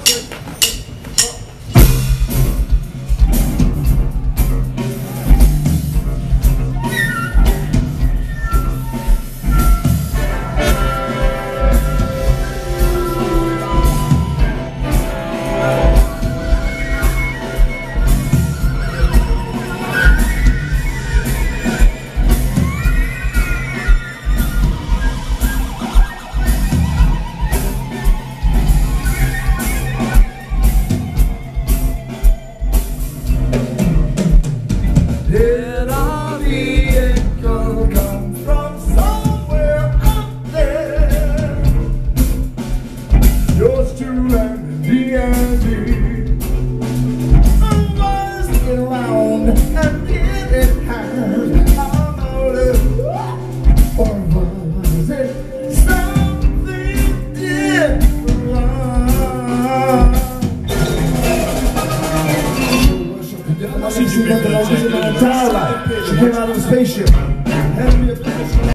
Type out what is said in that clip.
Did our vehicle come from somewhere out there? Yours truly and D&D. Was it round and did it have our motive? Or was it something different? She met the longest in my entire life. She came out of the spaceship.